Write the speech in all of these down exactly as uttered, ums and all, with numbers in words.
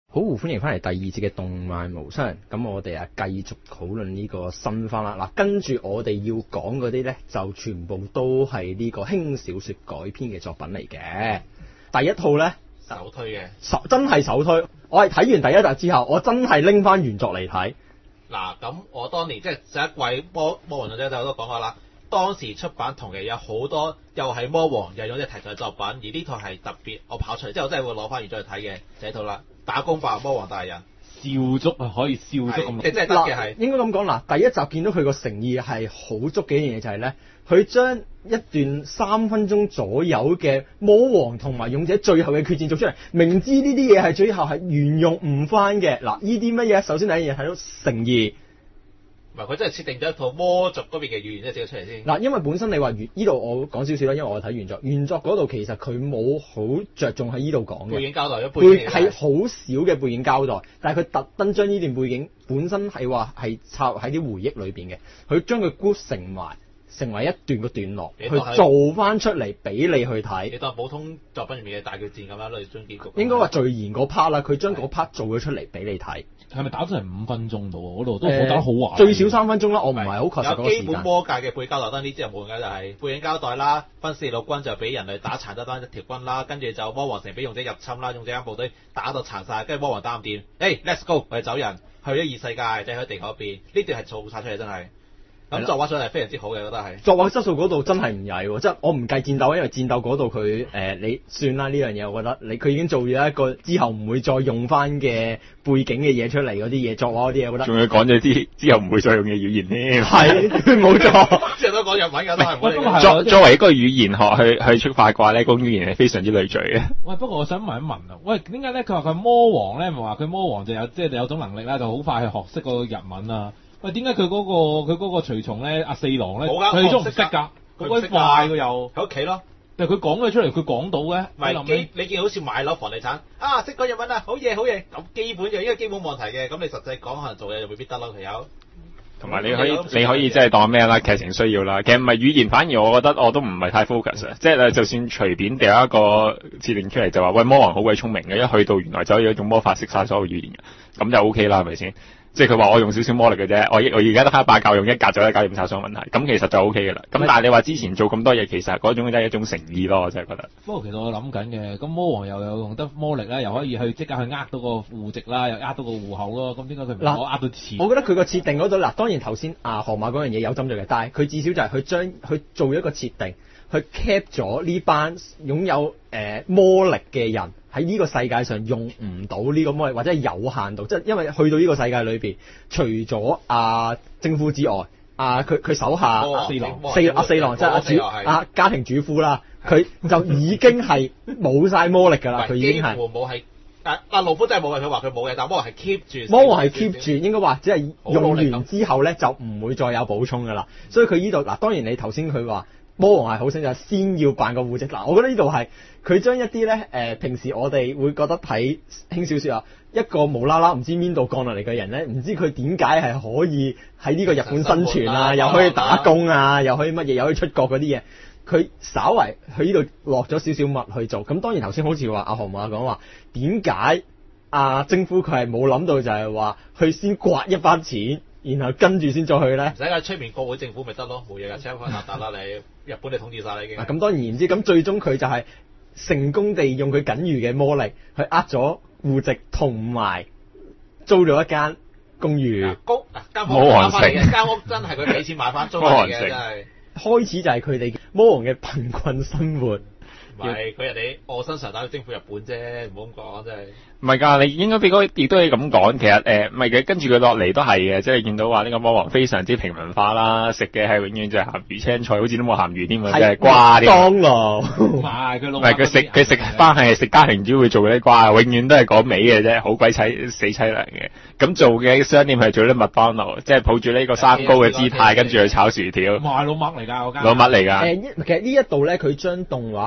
好，歡迎翻嚟第二節嘅動漫無雙。咁我哋啊繼續討論呢個新番啦。嗱，跟住我哋要講嗰啲呢，就全部都係呢個輕小說改編嘅作品嚟嘅。第一套呢， 首推嘅， 首真係首推。我係睇完第一集之後，我真係拎翻原作嚟睇。 嗱，咁我當年即係上一季魔魔王勇者就都講過啦。當時出版同期有好多又係魔王又有啲題材作品，而呢套係特別我跑出嚟之後，真係會攞翻原作去睇嘅，就係套啦。打工吧魔王大人， 笑足啊，可以笑足咁， 即係真係得嘅係。 應該咁講嗱，第一集見到佢個誠意係好足嘅一樣嘢就係咧，佢將一段三分鐘左右嘅魔王同埋勇者最後嘅決戰做出嚟，明知呢啲嘢係最後係沿用唔翻嘅。嗱，呢啲乜嘢？首先第一樣嘢睇到誠意。 唔係佢真係設定咗一套魔族嗰邊嘅語言，即係整咗出嚟先。 嗱，因為本身你話原呢度我講少少啦，因為我睇原作，原作嗰度其實佢冇好着重喺呢度講嘅背景交代咗背景係好少嘅背景交代，但係佢特登將呢段背景本身係話係插喺啲回憶裏邊嘅，佢將佢 group 成埋成為一段個段落，去做翻出嚟俾你去睇。 你當普通作品入面嘅大決戰咁啦，類終結局。 應該話序言嗰 part 啦，佢將嗰 part 做咗出嚟俾你睇。 係咪打咗成五分鐘度？嗰度都好打得好壞。 最少三分鐘啦，我唔係好確實嗰個時間。 有基本魔界嘅背景交代，當然之後冇嘅就係背景交代啦。分四路軍就俾人類打殘得翻一條軍啦，跟住就魔王城俾勇者入侵啦，勇者間部隊打到殘晒，跟住魔王打唔掂，誒、hey, let's go， 我哋走人去咗異世界，即係喺地球嗰邊。呢段係做晒出嚟真係。咁作畫上係非常之好嘅，我覺得係。作畫質素嗰度真係唔曳喎，即係我唔計戰鬥，因為戰鬥嗰度佢誒你算啦呢樣嘢，我覺得你佢已經做咗一個之後唔會再用翻嘅背景嘅嘢出嚟嗰啲嘢，作畫嗰啲嘢，我覺得。 仲要講咗啲之後唔會再用嘅語言添。 係，冇錯。 之後都講日文㗎都係。 喂， 作作為一個語言學去去出發嘅話咧，個語言係非常之累贅嘅。 喂，不過我想問一問啊，喂，點解咧？佢話佢魔王咧，咪話佢魔王就有即係、就是、有種能力啦，就好快去學識個日文啊。喂，點解佢嗰個佢嗰個隨從咧，阿四郎咧，佢哋都唔識㗎，好鬼快㗎又喺屋企咯。 但係佢講咗出嚟，佢講到嘅。 唔係基，你見好似買樓房地產啊，識講日文啊，好嘢好嘢，咁基本嘅，因為基本冇問題嘅。咁你實際講可能做嘢就未必得咯，佢有。 同埋你可以你可以即係當咩啦？劇情需要啦，其實唔係語言，反而我覺得我都唔係太 focus 啊。即係就算隨便掉一個設定出嚟，就話喂魔王好鬼聰明嘅，一去到原來就可以有一種魔法識晒所有語言嘅，咁就 OK 啦，係咪先？即係佢話我用少少魔力嘅啫，我我而家得翻一把教，用一格就可以搞掂晒所有問題，咁其實就 O K 嘅啦。咁但係你話之前做咁多嘢，其實嗰種真係一種誠意咯，我真係覺得。 不過其實我諗緊嘅，咁魔王又有用得魔力啦，又可以去即刻去呃到個戶籍啦，又呃到個戶口咯，咁點解佢唔可呃到錢？ 我覺得佢個設定嗰度嗱，當然頭先啊河馬嗰樣嘢有針對嘅，但係佢至少就係佢將佢做一個設定，去 cap 咗呢班擁有誒、呃、魔力嘅人。喺呢個世界上用唔到呢個魔力，或者係有限度，即係因為去到呢個世界裏邊，除咗阿政府之外，阿佢佢手下四郎四阿四郎即係阿主阿家庭主婦啦，佢就已經係冇晒魔力㗎啦，佢已經係冇係啊啊盧夫真係冇嘅，佢話佢冇嘅，但魔王係 keep 住， 魔王係 keep 住，應該話只係用完之後咧就唔會再有補充㗎啦，所以佢呢度嗱，當然你頭先佢話。魔王係好醒就先要辦個戶籍嗱，我覺得呢度係佢將一啲咧誒平時我哋會覺得睇輕小說啊，一個無啦啦唔知邊度降落嚟嘅人咧，唔知佢點解係可以喺呢個日本生存啊，又可以打工啊，又可以乜嘢，又可以出國嗰啲嘢，佢稍為佢呢度落咗少少物去做。咁當然頭先好似話阿河馬講話，點解阿征夫佢係冇諗到就係話去先刮一班錢。然後跟住先再去咧， 唔使㗎，出面國會政府咪得咯，冇嘢㗎，車翻搭搭啦你，日本你統治晒啦已經。 咁當然唔知，咁最終佢就係成功地用佢僅餘嘅魔力去呃咗戶籍，同埋租咗一間公寓。 公間屋買翻嚟嘅，間屋真係佢俾錢買翻租翻嚟嘅，真係。開始就係佢哋魔王嘅貧困生活。 唔係佢人哋臥薪嘗膽去征服日本啫，唔好咁講真係。 唔係㗎，你應該俾嗰亦都可以咁講。其實誒唔係嘅，跟住佢落嚟都係嘅，即係見到話呢個魔王非常之平民化啦，食嘅係永遠就係鹹魚青菜，好似都冇鹹魚添啊，即係瓜啲。當勞唔係佢老。唔係佢食佢食翻係食家庭主婦做嗰啲瓜，永遠都係嗰味嘅啫，好鬼凄死凄涼嘅。咁做嘅商店係做啲麥當勞，即係抱住呢個三高嘅姿態，跟住去炒薯條。 唔係老麥嚟㗎嗰間。 老麥嚟㗎。 誒，其實呢一度咧，佢將動畫裏誒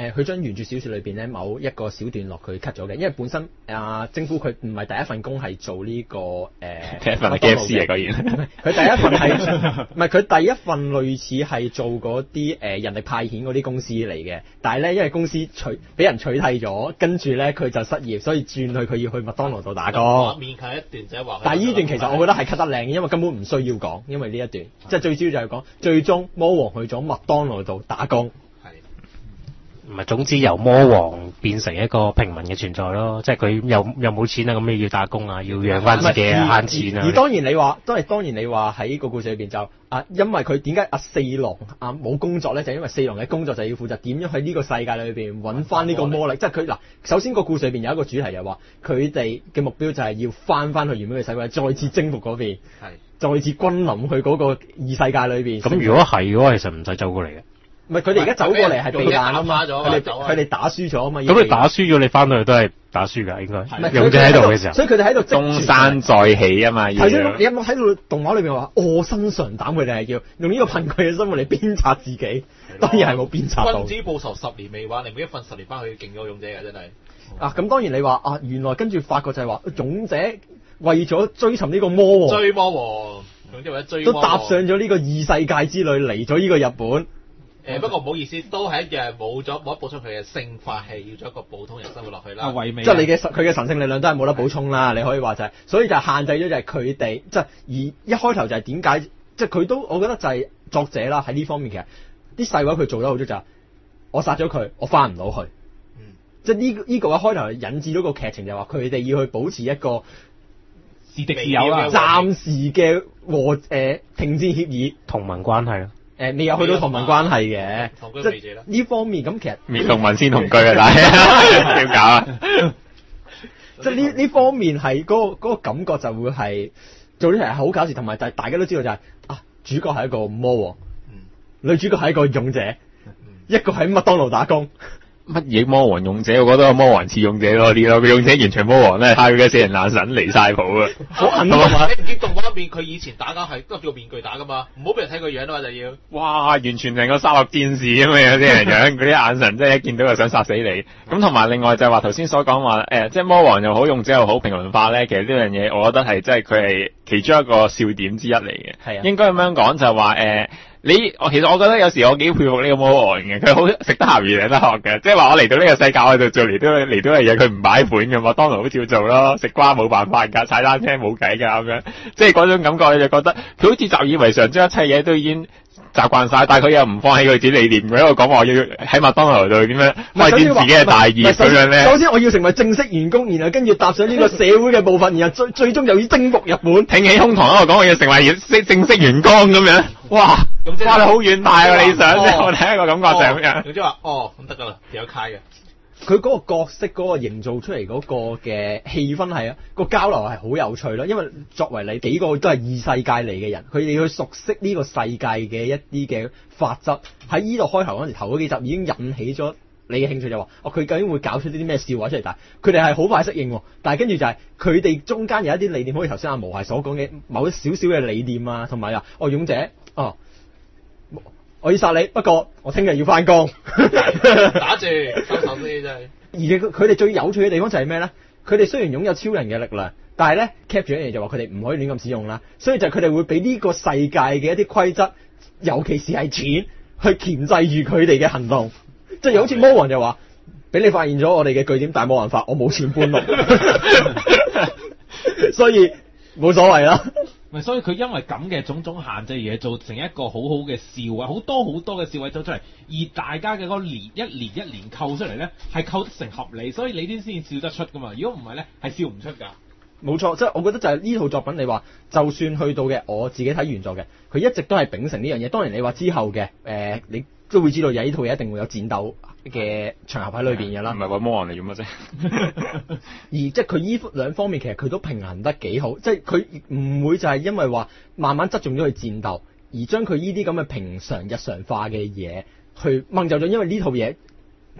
誒佢將原著小説裏邊咧某一個小段落佢 cut 咗嘅，因為本身啊征夫佢唔係第一份工係做呢、這個誒，呃、 第一份係 K F C 嚟居然， 佢第一份係唔係佢第一份類似係做嗰啲誒人力派遣嗰啲公司嚟嘅，但係咧因為公司取俾人取締咗，跟住咧佢就失業，所以轉去佢要去麥當勞度打工。 勉強一段就係話， 但係呢段其實我覺得係 cut 得靚嘅，因為根本唔需要講，因為呢一段即係最主要就係講最終魔王去咗麥當勞度打工。 唔係，總之由魔王變成一個平民嘅存在咯，即係佢又又冇錢啊，咁你要打工啊，要養翻自己啊，慳錢啊。 而當然你話，都係當然你話喺個故事裏邊就啊，因為佢點解阿四郎啊冇工作咧？就係因為四郎嘅工作就係要負責點樣喺呢個世界裏邊揾翻呢個魔力。即係佢嗱，首先個故事裏邊有一個主題就係話，佢哋嘅目標就係要翻翻去原本嘅世界，再次征服嗰邊，再次君臨去嗰個異世界裏邊。 咁如果係嘅話，其實唔使走過嚟嘅。 唔係佢哋而家走過嚟係避難啊嘛，佢哋佢哋打輸咗啊嘛。 咁你打輸咗，你翻到去都係打輸㗎，應該。勇者喺度嘅時候， 所以佢哋喺度東山再起啊嘛。 頭先你有冇睇到動畫裏邊話臥薪嘗膽？佢哋係叫用呢個貧困嘅生活嚟鞭策自己，當然係冇鞭策到。 君子報仇十年未晚，你每一瞓十年翻去勁過勇者嘅真係。 啊咁當然你話啊，原來跟住發覺就係話勇者為咗追尋呢個魔王， 追魔王，總之為咗追都踏上咗呢個異世界之旅，嚟咗呢個日本。 誒不過唔好意思，都係一樣冇咗冇得補充佢嘅聖法器，要做一個普通人生活落去啦。 唯美， 即係你嘅佢嘅神聖力量都係冇得補充啦。你可以話就係、是，所以就係限制咗就係佢哋，即係而一開頭就係點解，即係佢都我覺得就係作者啦喺呢方面其實啲細位佢做得好足就係、是，我殺咗佢，我翻唔到去。嗯，即係呢呢個一開頭引致到個劇情就係話佢哋要去保持一個是敵是友啦， 暫時嘅和誒、呃、停戰協議同盟關係咯。 誒未有去到同盟關係嘅， 即係呢方面咁其實滅同盟先同居啊，但係點搞啊？ 即係呢呢方面係嗰、嗰個嗰個感覺就會係做出嚟係好搞笑，同埋就係大家都知道就係、係、啊主角係一個魔王，嗯、女主角係一個勇者，嗯、一個喺麥當勞打工。 乜嘢魔王勇者？我覺得個魔王似勇者多啲咯，佢勇者完全魔王咧，睇佢嘅死人爛神離晒譜啊！ 好狠啊嘛！你唔見動畫入面佢以前打交係都叫面具打噶嘛？唔好俾人睇個樣啊嘛就要。 哇！完全成個沙漠戰士咁樣啲人樣，嗰啲眼神真係一見到就想殺死你。咁同埋另外就係話頭先所講話誒，即係魔王又好，勇者又好，平民化咧，其實呢樣嘢我覺得係即係佢係其中一個笑點之一嚟嘅。係啊，應該咁樣講就係話誒。呃你我其實我覺得有時我幾佩服呢個魔王嘅，佢好食得鹹魚領得學嘅，即係話我嚟到呢個世界我就做嚟到嚟到嘅嘢，佢唔擺盤嘅，麥當勞好照做咯，食瓜冇辦法㗎，踩單車冇計㗎咁樣，即係嗰種感覺你就覺得佢好似習以為常，將一切嘢都已經習慣晒，但係佢又唔放棄佢自己理念，佢喺度講話要喺麥當勞度點樣開展自己嘅大業咁樣咧。 首先我要成為正式員工，然後跟住踏上呢個社會嘅部分，然後最最終又要征服日本， 挺起胸膛喺度講我要成為正式員工咁樣，哇！哇！你好遠大啊！理想啫，我第一個感覺就係咁樣。 總之話哦，咁得噶啦，有卡嘅。 佢嗰個角色嗰個營造出嚟嗰個嘅氣氛係啊，個交流係好有趣咯。因為作為你幾個都係異世界嚟嘅人，佢哋去熟悉呢個世界嘅一啲嘅法則，喺呢度開頭嗰陣時頭嗰幾集已經引起咗你嘅興趣，就話哦，佢究竟會搞出啲啲咩笑話出嚟？但係佢哋係好快適應，但係跟住就係佢哋中間有一啲理念，好似頭先阿毛係所講嘅某少少嘅理念啊，同埋啊，哦勇者哦。我要殺你，不過我聽日要翻工， 打住收手先真係。 而佢哋最有趣嘅地方就係咩咧？佢哋雖然擁有超人嘅力量，但係咧 cap 住一樣嘢就話佢哋唔可以亂咁使用啦。所以就佢哋會俾呢個世界嘅一啲規則，尤其是係錢，去鉗制住佢哋嘅行動。即係好似魔王就話，俾你發現咗我哋嘅據點，但係冇辦法，我冇錢搬路，所以冇所謂啦。 所以佢因為咁嘅種種限制而做成一個好好嘅笑話，好多好多嘅笑話走出嚟，而大家嘅嗰年一年一年扣出嚟咧，係扣得成合理，所以你啲先笑得出噶嘛。如果唔係咧，係笑唔出㗎。冇錯，即係我覺得就係呢套作品，你話就算去到嘅，我自己睇原作嘅，佢一直都係秉承呢樣嘢。當然你話之後嘅，誒、呃、你都會知道有呢套嘢一定會有戰鬥嘅場合喺裏邊嘅啦。唔係話魔王嚟做乜啫？而即係佢依兩方面其實佢都平衡得幾好，即係佢唔會就係因為話慢慢側重咗去戰鬥，而將佢呢啲咁嘅平常日常化嘅嘢去掹走咗。因為呢套嘢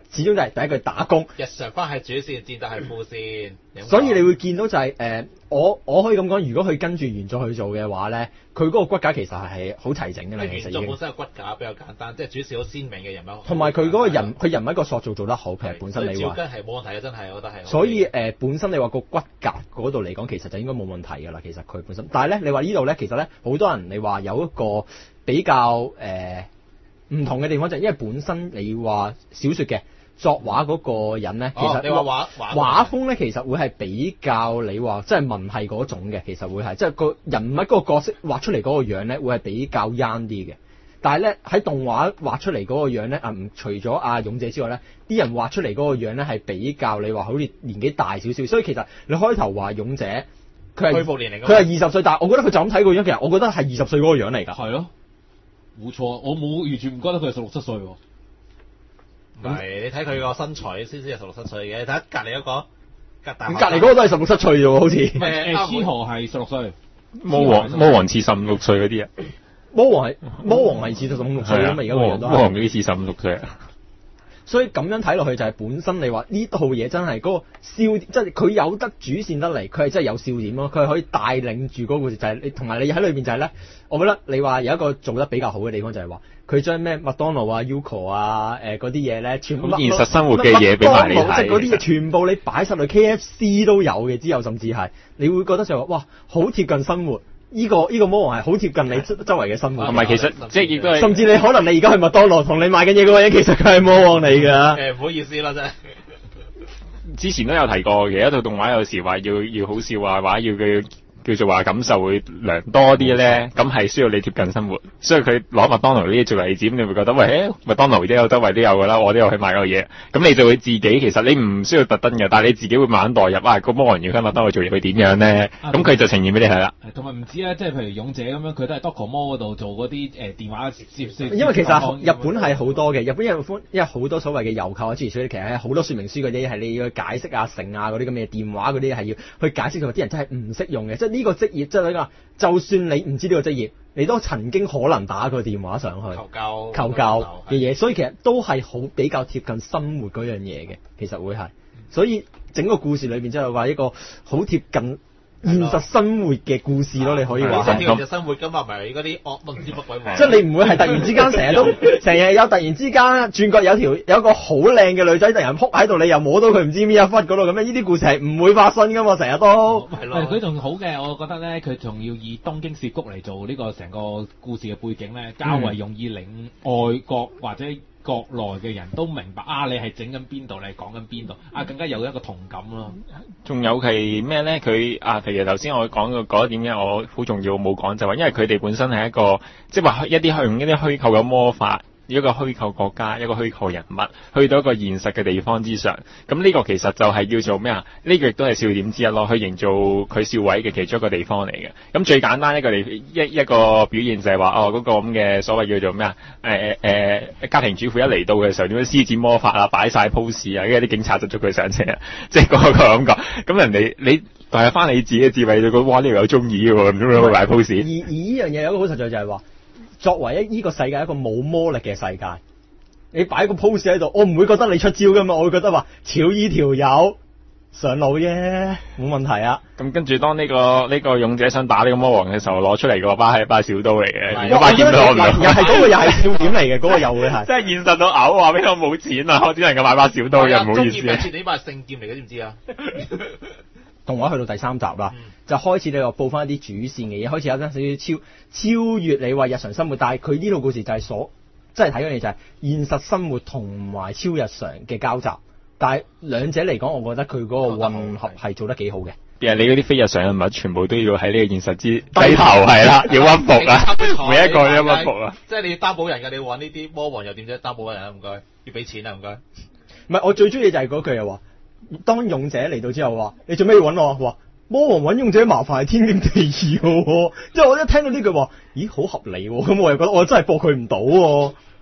始終就係第一句打工。 日常翻係主線，戰鬥係副線。 所以你會見到就係、是、誒、呃，我我可以咁講，如果佢跟住原作去做嘅話咧，佢嗰個骨架其實係好齊整嘅啦。其實原作本身嘅骨架比較簡單，即係主線好鮮明嘅人物。 同埋佢嗰個人，佢人物個塑造做得好，其實本身你話。 照跟係冇問題嘅，真係我覺得係。 所以誒、呃，本身你話個骨架嗰度嚟講，其實就應該冇問題㗎啦。其實佢本身，但係咧，你話呢度咧，其實咧，好多人你話有一個比較誒唔、呃、同嘅地方，就係因為本身你話小説嘅。作畫嗰個人咧，其實、哦、 你話畫畫畫風咧，其實會係比較你話即係文係嗰種嘅，其實會係即係個人物嗰個角色畫出嚟嗰個樣咧，會係比較 young 啲嘅。但係咧喺動畫畫出嚟嗰個樣咧，啊唔除咗阿勇者之外咧，啲人畫出嚟嗰個樣咧係比較你話好似年紀大少少，所以其實你開頭話勇者佢係佢係二十歲，但係我覺得佢就咁睇個樣，其實我覺得係二十歲嗰個樣嚟㗎。 係咯，冇錯，我冇完全唔覺得佢係十六七歲喎。 唔係，你睇佢個身材先先係十六七歲嘅，你睇下隔離嗰個，隔大。隔離嗰個都係十六七歲啫喎，好似。 誒誒，獅河係十六歲。 魔王魔王似十五六歲嗰啲啊。 魔王係魔王係似十五六歲啊嘛，而家個樣都係。 魔王幾似十五六歲啊？ 所以咁樣睇落去就係本身你話呢套嘢真係嗰個笑點，即係佢有得主線得嚟，佢係真係有笑點咯。佢係可以帶領住嗰個故事，就係、是、你同埋你喺裏邊就係咧，我覺得你話有一個做得比較好嘅地方就係話，佢將咩麥當勞啊、Yuko 啊、誒嗰啲嘢咧，全部現實生活嘅嘢俾埋你睇， 即係嗰啲嘢全部你擺晒去 K F C 都有嘅，之後甚至係你會覺得就係話哇，好貼近生活。呢、這個依、這個魔王係好貼近你周周圍嘅生活， 唔係其實即係亦都係， 甚至你可能你而家去麥當勞同你買緊嘢嗰個人，其實佢係魔王嚟㗎。 誒唔好意思啦，真係。 之前都有提過嘅，一套動畫有時話要要好笑啊，或者要佢叫做話感受會良多啲咧，咁係需要你貼近生活。所以佢攞麥當勞呢啲做例子，你會覺得喂，麥當勞都有周圍都有㗎啦，我都有去買嗰個嘢。咁你就會自己其實你唔需要特登嘅，但係你自己會慢慢代入啊，個魔王要喺麥當勞做嘢，佢點樣咧？咁佢就呈現俾你睇啦。 同埋唔知咧，即係譬如勇者咁樣，佢都係 Docomo 嗰度做嗰啲誒電話接接。 因為其實日本係好多嘅，日本有因為好多所謂嘅郵購啊諸如此類，其實係好多說明書嗰啲係你要去解釋啊、成啊嗰啲咁嘅電話嗰啲係要去解釋，同埋啲人真係唔識用嘅，即係呢個職業即係。就算你唔知呢個職業，你都曾經可能打個電話上去求救求救嘅嘢，所以其實都係好比較貼近生活嗰樣嘢嘅，其實會係，所以整個故事裏邊即係話一個好貼近現實生活嘅故事咯，你可以話係。 現實生活咁啊，咪嗰啲惡唔知乜鬼話。 即係你唔會係突然之間成日都成日有突然之間轉角有條有一個好靚嘅女仔突然撲喺度，你又摸到佢唔知邊一忽嗰度咁樣，呢啲故事係唔會發生噶嘛，成日都。 係咯。 佢仲好嘅，我覺得咧，佢仲要以東京涉谷嚟做呢個成個故事嘅背景咧，較為容易令外國或者國內嘅人都明白啊！你係整緊邊度，你係講緊邊度啊，更加有一個同感咯。 仲有係咩咧？佢啊，譬如頭先我講嘅嗰一點咧，我好重要冇講就話，因為佢哋本身係一個即係話一啲用一啲虛構嘅魔法。一個虛構國家，一個虛構人物，去到一個現實嘅地方之上，咁呢個其實就係叫做咩啊？呢、這個亦都係笑點之一咯，去營造佢笑位嘅其中一個地方嚟嘅。咁最簡單一個地一一個表現就係話，哦嗰、那個咁嘅所謂叫做咩啊？誒、呃、誒、呃、家庭主婦一嚟到嘅時候點樣施展魔法啊，擺晒 pose 啊，跟住啲警察就捉佢上車啊，即係嗰個感覺。咁人哋你代入翻你自己嘅智慧，就覺得哇呢條友中意嘅喎，咁樣去擺 pose。而而呢樣嘢有一個好實在就係話。作為一呢個世界一個冇魔力嘅世界，你擺個 pose 喺度，我唔會覺得你出招噶嘛，我會覺得話超依條友上路啫，冇問題啊。 咁跟住當呢、這個呢、這個勇者想打呢個魔王嘅時候，攞出嚟個把係把小刀嚟嘅，如果把劍都攞唔到， 又係嗰個又係笑點嚟嘅，嗰個又會係。 即係現實到嘔，話俾我冇錢啊，我只能夠買把小刀嘅，唔好意思。 中劍呢把係聖劍嚟嘅，知唔知啊？ 動畫去到第三集啦，嗯、就開始你話報翻一啲主線嘅嘢，開始有啲少少超超越你話日常生活，但係佢呢套故事就係所即係睇緊你就係現實生活同埋超日常嘅交集，但係兩者嚟講，我覺得佢嗰個混合係做得幾好嘅。 其實你嗰啲非日常嘅物，全部都要喺呢個現實之低頭係啦，要屈服啊，每一個都要屈服啊。 即係你要擔保人㗎，你揾呢啲魔王又點啫？擔保人啊，唔該，要俾錢啊，唔該。 唔係，我最中意就係嗰句又話。當勇者嚟到之後話，你做咩要揾我？話魔王揾勇者麻煩係天經地義嘅，即係我一聽到呢句話，咦好合理喎，咁我又覺得我真係駁佢唔到喎。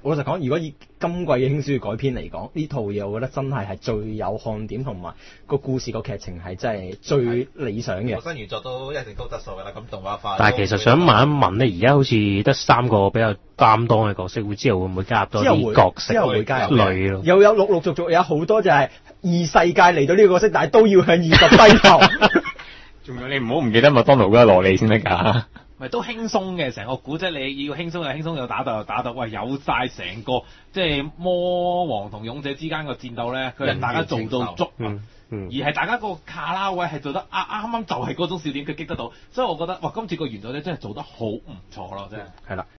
老實講，如果以今季嘅輕小說改編嚟講，呢套嘢我覺得真係係最有看點，同埋個故事個劇情係真係最理想嘅。 新原作都一定高質素㗎啦，咁動畫化。 但係其實想問一問咧，而家好似得三個比較擔當嘅角色，會之後會唔會加入多啲角色？ 之後會加入類咯。 又有陸陸續續有好多就係異世界嚟到呢個角色，但係都要向現實低頭。 仲有你唔好唔記得麥當勞嗰個蘿莉先得㗎。 咪都輕鬆嘅成個古仔，你要輕鬆就輕鬆，又打鬥又打鬥，喂有晒成個即係魔王同勇者之間個戰鬥咧，佢係大家做到足， 嗯嗯、 而係大家個卡拉位係做得啊啱啱就係嗰種笑點，佢擊得到，所以我覺得哇今次個原作咧真係做得好唔錯咯，真係。 係啦。